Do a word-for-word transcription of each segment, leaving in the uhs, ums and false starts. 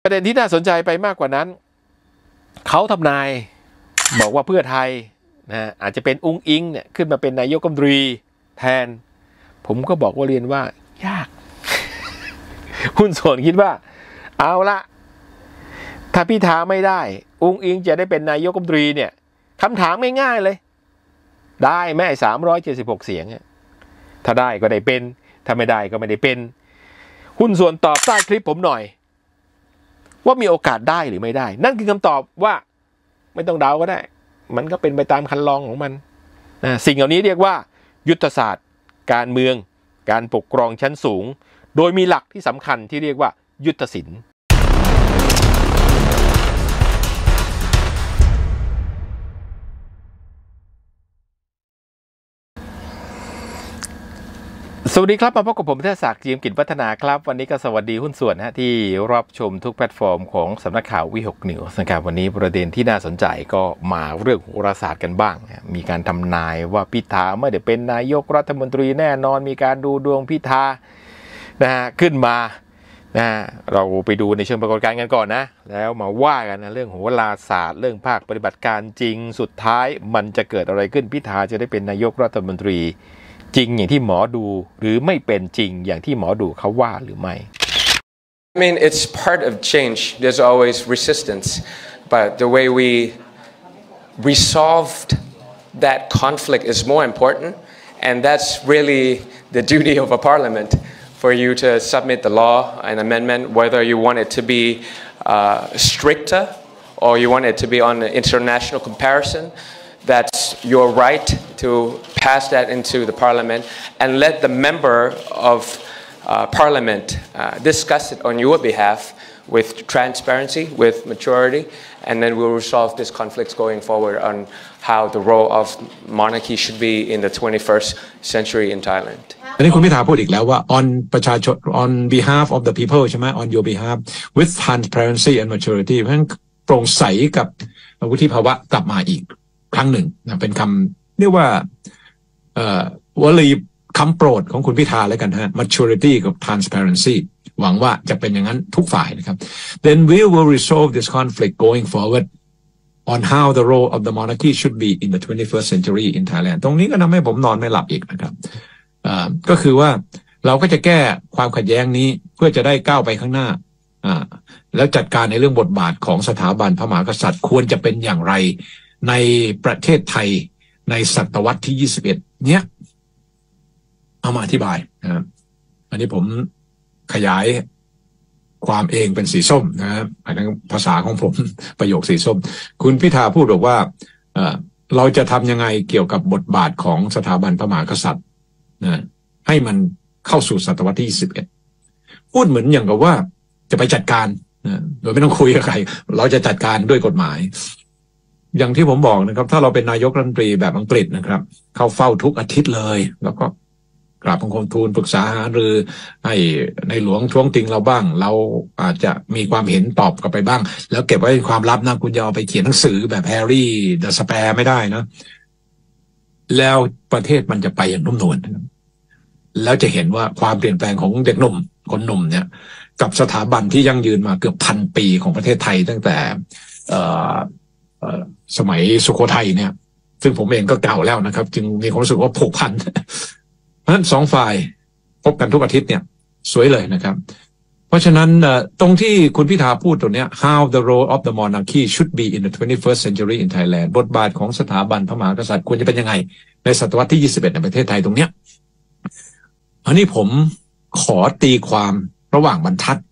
ประเด็นที่น่าสนใจไปมากกว่านั้นเขาทำนายบอกว่าเพื่อไทยนะอาจจะเป็นอุ้งอิงเนี่ยขึ้นมาเป็นนายกรัฐมนตรีแทนผมก็บอกว่าเรียนว่ายาก หุ้นส่วนคิดว่าเอาละถ้าพิธาไม่ได้อุ้งอิงจะได้เป็นนายกรัฐมนตรีเนี่ยคำถามง่ายๆเลยได้แม่สามร้อยเจ็ดสิบหกเสียงถ้าได้ก็ได้เป็นถ้าไม่ได้ก็ไม่ได้เป็นหุ้นส่วนตอบใต้คลิปผมหน่อยว่ามีโอกาสได้หรือไม่ได้นั่นคือคำตอบว่าไม่ต้องเดาก็ได้มันก็เป็นไปตามคันลองของมันนะสิ่งเหล่านี้เรียกว่ายุทธศาสตร์การเมืองการปกครองชั้นสูงโดยมีหลักที่สำคัญที่เรียกว่ายุทธศิลป์สวัสดีครับมาพบกับผมเทพศักดิ์เจียมกิจวัฒนาครับวันนี้ก็สวัสดีหุ้นส่วนฮะที่รับชมทุกแพลตฟอร์มของสำนักข่าววิหกนิวส์นะครับวันนี้ประเด็นที่น่าสนใจก็มาเรื่องโหราศาสตร์กันบ้างมีการทำนายว่าพิธาไม่ได้เป็นนายกรัฐมนตรีแน่นอนมีการดูดวงพิธานะฮะขึ้นมานะเราไปดูในเชิงปรากฏการณ์กันก่อนนะแล้วมาว่ากันนะเรื่องโหราศาสตร์เรื่องภาคปฏิบัติการจริงสุดท้ายมันจะเกิดอะไรขึ้นพิธาจะได้เป็นนายกรัฐมนตรีจริงอย่างที่หมอดูหรือไม่เป็นจริงอย่างที่หมอดูเขาว่าหรือไม่ I mean, it's part of change. There's always resistance, but the way we resolved that conflict is more important, and that's really the duty of a parliament for you to submit the law and amendment, whether you want it to be uh, stricter or you want it to be on an international comparison.That's your right to pass that into the parliament and let the member of uh, parliament uh, discuss it on your behalf with transparency, with maturity, and then we'll resolve this conflict going forward on how the role of monarchy should be in the twenty-first century in Thailand. อันนี้คุณพิธาพูดอีกแล้วว่า on ประชาชน on behalf of the people ใช่ไหม on your behalf with transparency and maturity เพราะฉะนั้นโปร่งใสกับวุฒิภาวะกลับมาอีกครั้งหนึ่งนะเป็นคำเรียกว่าเอ่อวลีคำโปรดของคุณพิธาแล้วกันฮะ maturity กับ transparency หวังว่าจะเป็นอย่างนั้นทุกฝ่ายนะครับ then we will resolve this conflict going forward on how the role of the monarchy should be in the twenty-first century in Thailand ตรงนี้ก็ทำให้ผมนอนไม่หลับอีกนะครับอ่าก็คือว่าเราก็จะแก้ความขัดแย้งนี้เพื่อจะได้ก้าวไปข้างหน้าอ่าแล้วจัดการในเรื่องบทบาทของสถาบันพระมหากษัตริย์ควรจะเป็นอย่างไรในประเทศไทยในศตวรรษที่ยี่สิบเอ็ดเนี้ยเอามาอธิบายนะครับอันนี้ผมขยายความเองเป็นสีส้มนะครับอันนั้นภาษาของผมประโยคสีส้มคุณพิธาพูดบอกว่าเอ่อเราจะทำยังไงเกี่ยวกับบทบาทของสถาบันพระมหากษัตริย์นะให้มันเข้าสู่ศตวรรษที่ยี่สิบเอ็ดพูดเหมือนอย่างกับว่าจะไปจัดการนะโดยไม่ต้องคุยกับใครเราจะจัดการด้วยกฎหมายอย่างที่ผมบอกนะครับถ้าเราเป็นนายกรัฐมนตรีแบบอังกฤษนะครับเข้าเฝ้าทุกอาทิตย์เลยแล้วก็กราบบังคมทูลปรึกษาหารือให้ในหลวงท้วงติงเราบ้างเราอาจจะมีความเห็นตอบกลับไปบ้างแล้วเก็บไว้เป็นความลับนะคุณจะเอาไปเขียนหนังสือแบบแฮร์รี่เดอะสแปร์ไม่ได้นะแล้วประเทศมันจะไปอย่างนุ่มนวลแล้วจะเห็นว่าความเปลี่ยนแปลงของเด็กหนุ่มคนหนุ่มเนี่ยกับสถาบันที่ยั่งยืนมาเกือบพันปีของประเทศไทยตั้งแต่เอ่อสมัยสุโขทัยเนี่ยซึ่งผมเองก็เก่าแล้วนะครับจึงมีความรู้สึกว่าผูกพันเพราะฉะนั้นสองฝ่ายพบกันทุกอาทิตย์เนี่ยสวยเลยนะครับเพราะฉะนั้นตรงที่คุณพิธาพูดตรงนี้ how the role of the monarchy should be in the twenty-first century in Thailand บทบาทของสถาบันพระมหากษัตริย์ควรจะเป็นยังไงในศตวรรษที่ยี่สิบเอ็ดในประเทศไทยตรงเนี้ยอันนี้ผมขอตีความระหว่างบรรทัด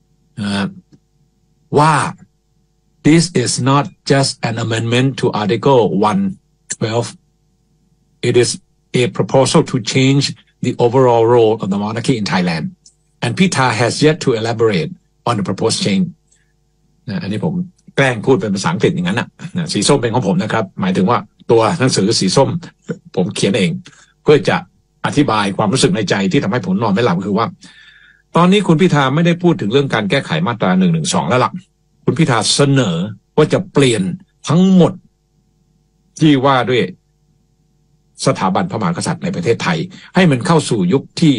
ว่า This is not just an amendment to Article one twelve. It is a proposal to change the overall role of the monarchy in Thailand. And Pitha has yet to elaborate on the proposed change. นะอันนี้ผมแกล้งพูดเป็นภาษาอังกฤษอย่างนั้นนะสีส้มเป็นของผมนะครับหมายถึงว่าตัวหนังสือสีส้มผมเขียนเองเพื่อจะอธิบายความรู้สึกในใจที่ทำให้ผมนอนไม่หลับคือว่าตอนนี้คุณพิธาไม่ได้พูดถึงเรื่องการแก้ไขมาตราหนึ่งหนึ่งสองแล้วล่ะคุณพิธาเสนอว่าจะเปลี่ยนทั้งหมดที่ว่าด้วยสถาบันพระมหากษัตริย์ในประเทศไทยให้มันเข้าสู่ยุคที่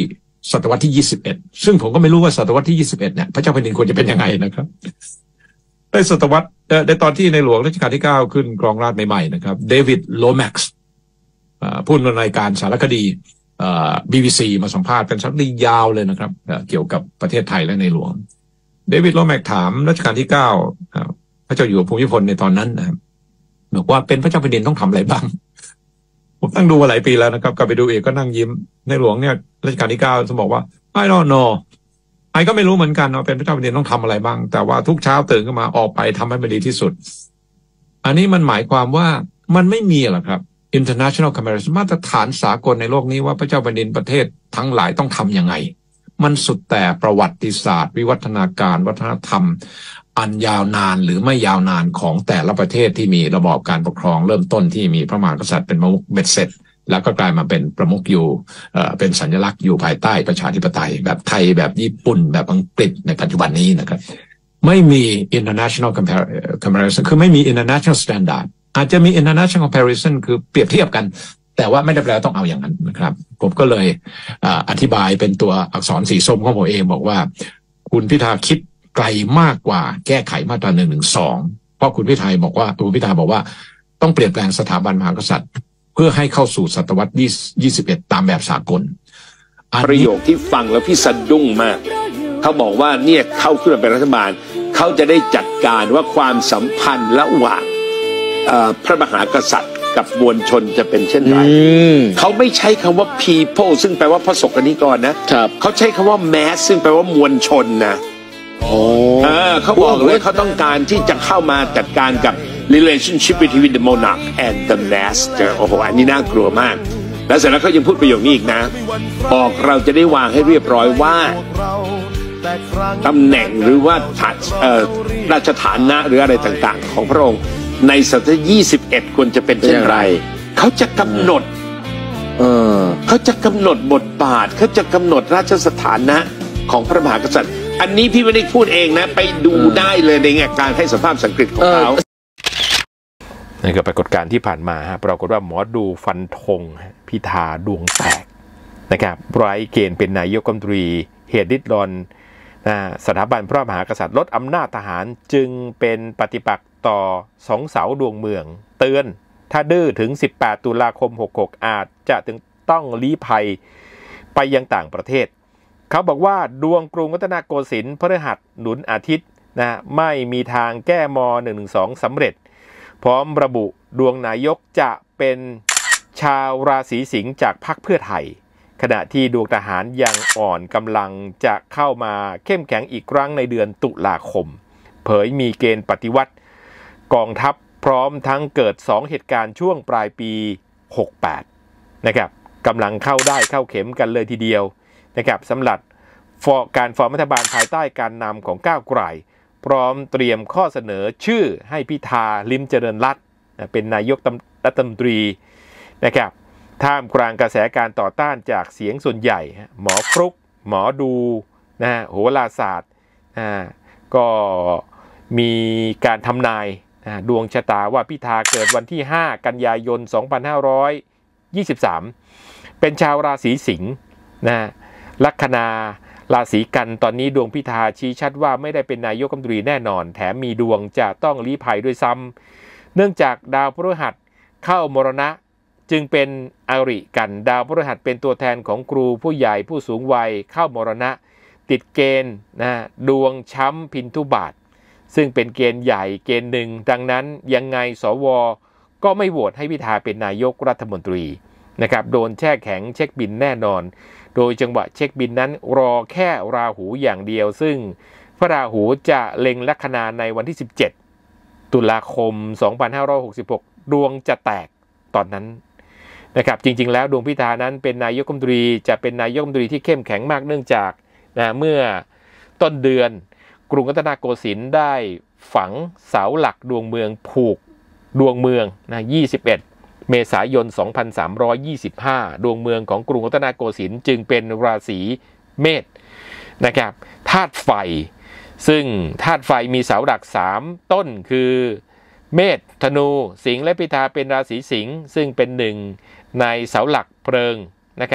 ศตวรรษที่ยี่สิบเอ็ดซึ่งผมก็ไม่รู้ว่าศตวรรษที่ยี่สิบเอ็ดเนี่ยพระเจ้าแผ่นดินควรจะเป็นยังไงนะครับในศตวรรษในตอนที่ในหลวงรัชกาลที่เก้าขึ้นครองราชย์ใหม่ๆนะครับเดวิดโลแม็กซ์ผู้ดำเนินรายการสารคดีบี บี ซี มาสัมภาษณ์เป็นสารคดียาวเลยนะครับเกี่ยวกับประเทศไทยและในหลวงเดวิดโลแม็กซ์ถามรัชกาลที่เก้าพระเจ้าอยู่หัวภูมิพลในตอนนั้นนะครับบอกว่าเป็นพระเจ้าแผ่นดินต้องทำอะไรบ้างผมตั้งดูมาหลายปีแล้วนะครับกลับไปดูเองก็นั่งยิ้มในหลวงเนี่ยรัชกาลที่เก้าจะบอกว่า I don't know ไอ้ก็ไม่รู้เหมือนกันว่าเป็นพระเจ้าแผ่นดินต้องทำอะไรบ้างแต่ว่าทุกเช้าตื่นขึ้นมาออกไปทำให้มันดีที่สุดอันนี้มันหมายความว่ามันไม่มีหรอกครับ international comparison มาตรฐานสากลในโลกนี้ว่าพระเจ้าแผ่นดินประเทศทั้งหลายต้องทำยังไงมันสุดแต่ประวัติศาสตร์วิวัฒนาการวัฒนธรรมอันยาวนานหรือไม่ยาวนานของแต่ละประเทศที่มีระบอบการปกครองเริ่มต้นที่มีพระมหากษัตริย์เป็นประมุขเบ็ดเสร็จแล้วก็กลายมาเป็นประมุขอยู่เอ่อเป็นสัญลักษณ์อยู่ภายใต้ประชาธิปไตยแบบไทยแบบญี่ปุ่นแบบอังกฤษในปัจจุบันนี้นะครับไม่มี international comparison คือไม่มี international standard อาจจะมี international comparison คือเปรียบเทียบกันแต่ว่าไม่ได้แปลว่าต้องเอาอย่างนั้นนะครับผมก็เลยอธิบายเป็นตัวอักษรสีส้มของผมเองบอกว่าคุณพิธาคิดไกลมากกว่าแก้ไขมาตราหนึ่งหนึ่งสองเพราะคุณพิธาบอกว่าคุณพิธาบอกว่าต้องเปลี่ยนแปลงสถาบันมหากษัตริย์เพื่อให้เข้าสู่ศตวรรษที่ยี่สิบเอ็ดตามแบบสากลประโยคที่ฟังแล้วพี่สะดุ้งมากเขาบอกว่าเนี่ยเข้าขึ้นมาเป็นรัฐบาลเขาจะได้จัดการว่าความสัมพันธ์ระหว่างพระมหากษัตริย์กับมวลชนจะเป็นเช่นไรเขาไม่ใช้คำว่า people ซึ่งแปลว่าพระสงฆ์นิกรนะเขาใช้คำว่า mass ซึ่งแปลว่ามวลชนนะโอ้เออเขาบอกเลยเขาต้องการที่จะเข้ามาจัดการกับ relationship between the monarch and the mass โอ้โหอันนี้น่ากลัวมากแล้วเสร็จแล้วเขายังพูดประโยคนี้อีกนะออกเราจะได้วางให้เรียบร้อยว่าตำแหน่งหรือว่าราชฐานะหรืออะไรต่างๆของพระองค์ในศตวรรษที่ยี่สิบเอ็ดควรจะเป็นเช่นไรเขาจะกำหนดเออเขาจะกำหนดบทบาทเขาจะกำหนดราชสถานะของพระมหากษัตริย์อันนี้พี่ไม่ได้พูดเองนะไปดูได้เลยในการให้สัมภาษณ์สังกฤษของเขานี่ก็ปรากฏการณ์ที่ผ่านมาฮะปรากฏว่าหมอดูฟันธงพิธาดวงแตกนะครับไร้เกณฑ์เป็นนายกรัฐมนตรีเหตุริดรอนนะสถาบันพระมหากษัตริย์ลดอำนาจทหารจึงเป็นปฏิปักษ์ต่อสองเสาดวงเมืองเตือนถ้าดื้อถึงสิบแปดตุลาคมหกสิบหกอาจจะถึงต้องลี้ภัยไปยังต่างประเทศเขาบอกว่าดวงกรุงรัตนโกสินทร์พฤหัสหนุนอาทิตย์นะไม่มีทางแก้มหนึ่งหนึ่งสองสำเร็จพร้อมระบุดวงนายกจะเป็นชาวราศีสิงห์จากพรรคเพื่อไทยขณะที่ดวงทหารยังอ่อนกำลังจะเข้ามาเข้มแข็งอีกครั้งในเดือนตุลาคมเผยมีเกณฑ์ปฏิวัติกองทัพพร้อมทั้งเกิดสองเหตุการณ์ช่วงปลายปีหกสิบแปดนะครับกำลังเข้าได้เข้าเข็มกันเลยทีเดียวนะครับสำหรับการฟอร์มรัฐบาลภายใต้การนำของก้าวไกลพร้อมเตรียมข้อเสนอชื่อให้พิธาลิ้มเจริญรัตน์เป็นนายกรัฐมนตรีนะครับท่ามกลางกระแสการต่อต้านจากเสียงส่วนใหญ่หมอฟลุกหมอดูนะฮะโหราศาสตร์อ่าก็มีการทำนายดวงชะตาว่าพิธาเกิดวันที่ห้ากันยายนสองพันห้าร้อยยี่สิบสามเป็นชาวราศีสิงห์นะลัคนาราศีกันตอนนี้ดวงพิธาชี้ชัดว่าไม่ได้เป็นนายกรัฐมนตรีแน่นอนแถมมีดวงจะต้องลี้ภัยด้วยซ้ำเนื่องจากดาวพฤหัสเข้ามรณะจึงเป็นอริกันดาวพฤหัสเป็นตัวแทนของครูผู้ใหญ่ผู้สูงวัยเข้ามรณะติดเกณฑ์นะดวงช้ำพินทุบาทซึ่งเป็นเกณฑ์ใหญ่เกณฑ์หนึ่งดังนั้นยังไงสวก็ไม่โหวตให้พิธาเป็นนายกรัฐมนตรีนะครับโดนแช่แข็งเช็คบินแน่นอนโดยจังหวะเช็คบินนั้นรอแค่ราหูอย่างเดียวซึ่งพระราหูจะเล็งลัคนาในวันที่สิบเจ็ดตุลาคมสองพันห้าร้อยหกสิบหกดวงจะแตกตอนนั้นนะครับจริงๆแล้วดวงพิธานั้นเป็นนายกรัฐมนตรีจะเป็นนายกรัฐมนตรีที่เข้มแข็งมากเนื่องจากนะเมื่อต้นเดือนกรุงรัตนโกสินทร์ได้ฝังเสาหลักดวงเมืองผูกดวงเมืองนะยี่สิบเอ็ดเมษายนสองพันสามร้อยยี่สิบห้าดวงเมืองของกรุงรัตนโกสินทร์จึงเป็นราศีเมษนะครับธาตุไฟซึ่งธาตุไฟมีเสาหลักสามต้นคือเมษธนูสิงห์และพิธาเป็นราศีสิงห์ซึ่งเป็นหนึ่งในเสาหลักเพลิงนะครับ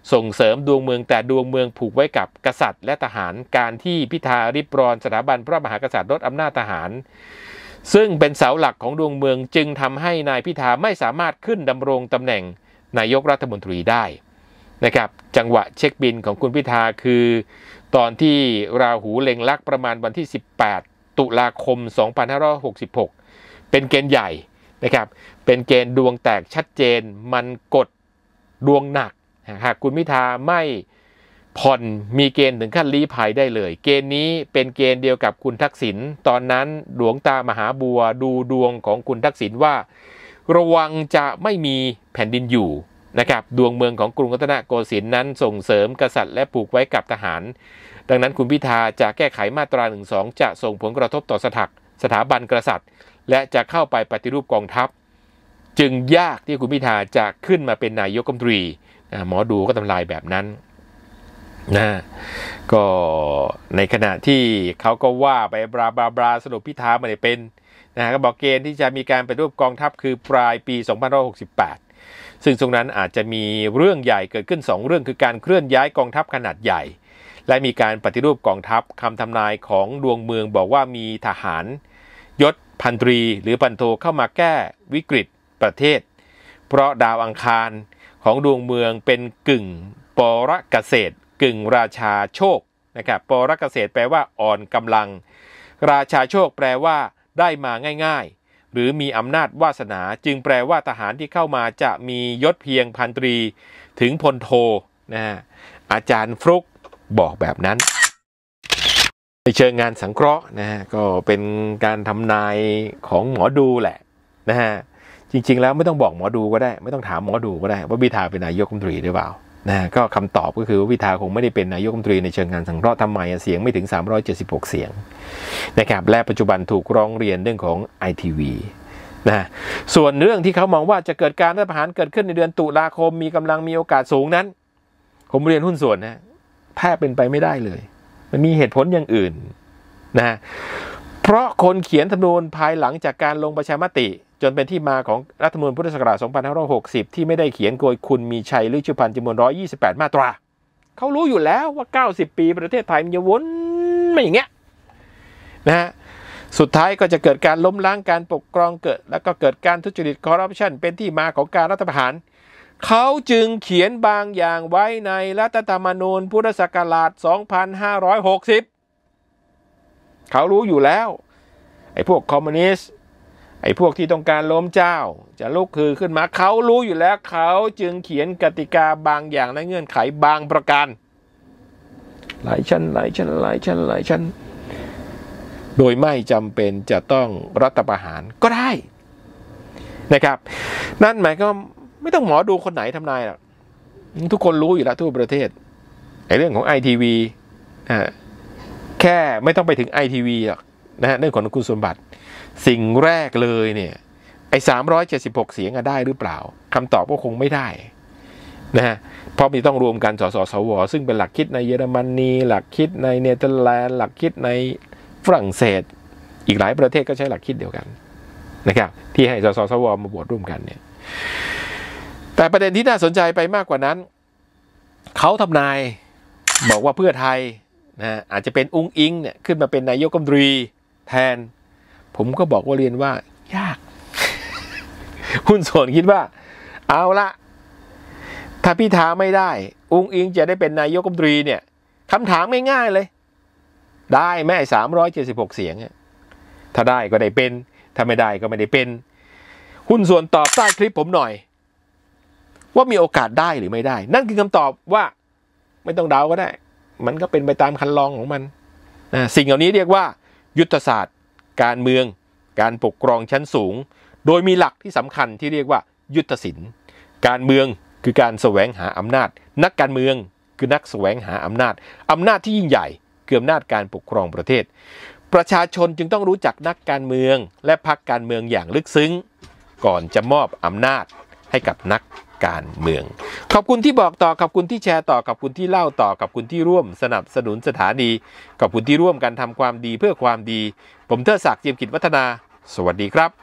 ส่งเสริมดวงเมืองแต่ดวงเมืองผูกไว้กับกษัตริย์และทหารการที่พิธาริบรอนสถาบันพระมหากษัตริย์ลดอำนาจทหารซึ่งเป็นเสาหลักของดวงเมืองจึงทำให้นายพิธาไม่สามารถขึ้นดำรงตำแหน่งนายกรัฐมนตรีได้นะครับจังหวะเช็คบินของคุณพิธาคือตอนที่ราหูเล็งลักประมาณวันที่สิบแปดตุลาคมสองพันห้าร้อยหกสิบหกเป็นเกณฑ์ใหญ่นะครับเป็นเกณฑ์ดวงแตกชัดเจนมันกดดวงหนักหากคุณพิธาไม่ผ่อนมีเกณฑ์ถึงขั้นลี้ภัยได้เลยเกณฑ์นี้เป็นเกณฑ์เดียวกับคุณทักษิณตอนนั้นหลวงตามหาบัวดูดวงของคุณทักษิณว่าระวังจะไม่มีแผ่นดินอยู่นะครับดวงเมืองของกรุงรัตนโกสินทร์นั้นส่งเสริมกษัตริย์และผูกไว้กับทหารดังนั้นคุณพิธาจะแก้ไขมาตราหนึ่งสองจะส่งผลกระทบต่อสถาสถาบันกษัตริย์และจะเข้าไปปฏิรูปกองทัพจึงยากที่คุณพิธาจะขึ้นมาเป็นนายกรัฐมนตรีหมอดูก็ทำลายแบบนั้นนะก็ในขณะที่เขาก็ว่าไปบราบราบราสรุปพิธาไม่ได้เป็นนะก็บอกเกณฑ์ที่จะมีการปฏิรูปกองทัพคือปลายปีสองพันห้าร้อยหกสิบแปดซึ่งตรงนั้นอาจจะมีเรื่องใหญ่เกิดขึ้นสองเรื่องคือการเคลื่อนย้ายกองทัพขนาดใหญ่และมีการปฏิรูปกองทัพคำทำนายของดวงเมืองบอกว่ามีทหารยศพันตรีหรือพันโทเข้ามาแก้วิกฤตประเทศเพราะดาวอังคารของดวงเมืองเป็นกึ่งปรเกษตรกึ่งราชาโชคนะครับปรเกษตรแปลว่าอ่อนกำลังราชาโชคแปลว่าได้มาง่ายๆหรือมีอำนาจวาสนาจึงแปลว่าทหารที่เข้ามาจะมียศเพียงพันตรีถึงพลโทนะฮะอาจารย์ฟลุกบอกแบบนั้นในเชิงงานสังเคราะห์นะฮะก็เป็นการทำนายของหมอดูแหละนะฮะจริงๆแล้วไม่ต้องบอกหมอดูก็ได้ไม่ต้องถามหมอดูก็ได้ว่าพิธาเป็นนายกรัฐมนตรีหรือเปล่านะก็คำตอบก็คือว่าพิธาคงไม่ได้เป็นนายกรัฐมนตรีในเชิงงานสังเคราะห์ทำไมเสียงไม่ถึงสามร้อยเจ็ดสิบหกเสียงนะครับและปัจจุบันถูกร้องเรียนเรื่องของ ไอ ที วี นะส่วนเรื่องที่เขามองว่าจะเกิดการรัฐประหารเกิดขึ้นในเดือนตุลาคมมีกำลังมีโอกาสสูงนั้นผมเรียนหุ้นส่วนนะแทบเป็นไปไม่ได้เลยมันมีเหตุผลอย่างอื่นนะเพราะคนเขียนธรรมนูญภายหลังจากการลงประชามติจนเป็นที่มาของรัฐธรรมนูญพุทธศักราชสองพันห้าร้อยหกสิบที่ไม่ได้เขียนโดยคุณมีชัยฤชุพันธ์จำนวนหนึ่งร้อยยี่สิบแปดมาตราเขารู้อยู่แล้วว่าเก้าสิบปีประเทศไทยมันจะวนไม่อย่างเงี้ยนะฮะสุดท้ายก็จะเกิดการล้มล้างการปกครองเกิดแล้วก็เกิดการทุจริตคอร์รัปชันเป็นที่มาของการรัฐประหารเขาจึงเขียนบางอย่างไว้ในรัฐธรรมนูญพุทธศักราชสองพันห้าร้อยหกสิบเขารู้อยู่แล้วไอ้พวกคอมมิวนิสต์ไอ้พวกที่ต้องการล้มเจ้าจะลุกคือขึ้นมาเขารู้อยู่แล้วเขาจึงเขียนกติกาบางอย่างและเงื่อนไขบางประการหลายชั้นหลายชั้นหลายชั้นหลายชั้นโดยไม่จำเป็นจะต้องรัฐประหารก็ได้นะครับนั่นหมายก็ไม่ต้องหมอดูคนไหนทำนายหรอกทุกคนรู้อยู่แล้วทั่วประเทศไอ้เรื่องของ ไอ ที วี อ่าแค่ไม่ต้องไปถึง ไอ ที วี หรอกนะฮะเรื่องของคุณสมบัติสิ่งแรกเลยเนี่ยไอ้สามร้อยเจ็ดสิบหกเสียงได้หรือเปล่าคำตอบก็คงไม่ได้นะฮะเพราะมีต้องรวมกันสสสวซึ่งเป็นหลักคิดในเยอรมนีหลักคิดในเนเธอร์แลนด์หลักคิดในฝรั่งเศสอีกหลายประเทศก็ใช้หลักคิดเดียวกันนะครับที่ให้สสสวมาโหวตร่วมกันเนี่ยแต่ประเด็นที่น่าสนใจไปมากกว่านั้นเขาทำนายบอกว่าเพื่อไทยนะอาจจะเป็นอุ้งอิงเนี่ยขึ้นมาเป็นนายกรัฐมนตรีแทนผมก็บอกว่าเรียนว่ายาก หุ้นส่วนคิดว่าเอาละถ้าพิธาไม่ได้อุ้งอิงจะได้เป็นนายกรัฐมนตรีเนี่ยคำถามง่ายๆเลยได้ไหมไอ้สามร้อยเจ็ดสิบหกเสียงถ้าได้ก็ได้เป็นถ้าไม่ได้ก็ไม่ได้เป็นหุ้นส่วนตอบใต้คลิปผมหน่อยว่ามีโอกาสได้หรือไม่ได้นั่นคือคำตอบว่าไม่ต้องเดาก็ได้มันก็เป็นไปตามคันลองของมันนะสิ่งเหล่านี้เรียกว่ายุทธศาสตร์การเมืองการปกครองชั้นสูงโดยมีหลักที่สำคัญที่เรียกว่ายุทธศิลป์การเมืองคือการแสวงหาอำนาจนักการเมืองคือนักแสวงหาอำนาจอำนาจที่ยิ่งใหญ่คืออำนาจการปกครองประเทศประชาชนจึงต้องรู้จักนักการเมืองและพรรคการเมืองอย่างลึกซึ้งก่อนจะมอบอำนาจให้กับนักการเมืองขอบคุณที่บอกต่อขอบคุณที่แชร์ต่อขอบคุณที่เล่าต่อขอบคุณที่ร่วมสนับสนุนสถานีขอบคุณที่ร่วมกันทำความดีเพื่อความดีผมเทิดศักดิ์ เจียมกิจวัฒนาสวัสดีครับ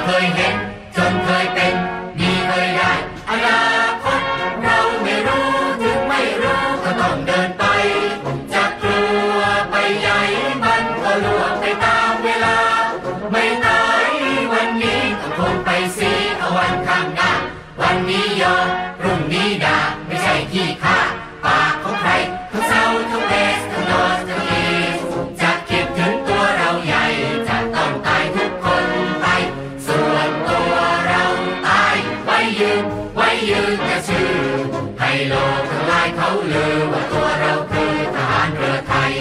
เคยเห็นจนเคยเป็นมีเคยได้อนาคตเราไม่รู้ถึงไม่รู้ก็ต้องเดินไปจะกลัวไปใหญ่มันก็ล่วงไปตามเวลาไม่ตายวันนี้ก็คงไปสีเอาวันข้างหน้าวันนี้ยอมพรุ่งนี้ด่าไม่ใช่ขี้ข้าปากของใครทั้งเศร้าทั้งเวสทั้งนอสทั้งอีสจะคิดถึงตัวเราใหญ่จะต้องตายทุกคนไปส่วนตัวเราตายไว้ยืนไว้ยืนกระชื่อให้โลกทั้งหลายเขาลือว่าตัวเราคือทหารเรือไทย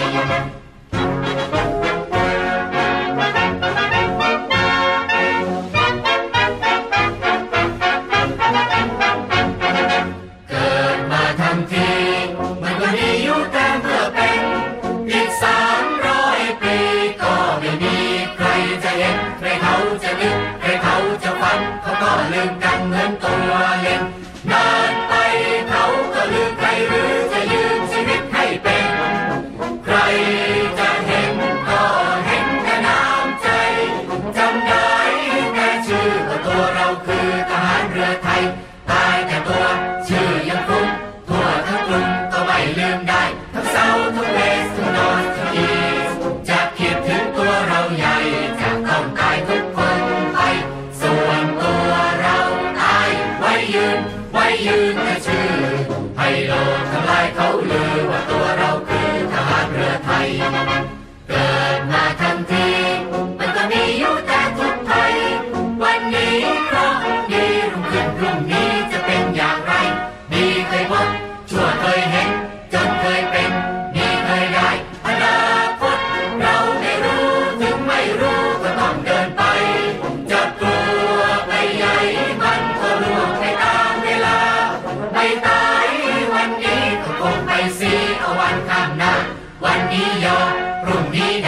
ลืมกันเหมือนตัวเล่นนานไปเขาก็ลืมใครหรือจะยืมชีวิตให้เป็นใครจะเห็นก็เห็นแต่น้ำใจจำได้แต่ชื่อว่าตัวเราคือทหารเรือไทยตายแต่ตัวชื่อยังคุ้นทั่วทั้งกรุงก็ไม่ลืมได้ทั้งเซาท์ทั้งเวสทั้งนอร์ททั้งอีสจะคิดถึงตัวเราใหญ่จะต้องตายทุกคนไปส่วนตัวไว้ยืนไว้ยืนแต่ชื่อให้โลกทั้งหลายเขาลือว่าตัวเราคือทหารเรือไทยเกิดมาทันทีมันก็มีอยู่แต่ทุกข์ภัยวันนี้เพราะดีรุ่งขึ้นพรุ่งนี้จะเป็นอย่างไรดีเคยพบชั่วเคยเห็นจนเคยเป็นมีเคยได้อนาคตเราไม่รู้ถึงไม่รู้ก็ต้องเดินไปจะกลัวไปใหญ่มันก็ล่วงไปตามเวลาไม่ตายวันนี้ก็คงไปสีเอาวันข้างหน้าวันนี้ยอมพรุ่งนี้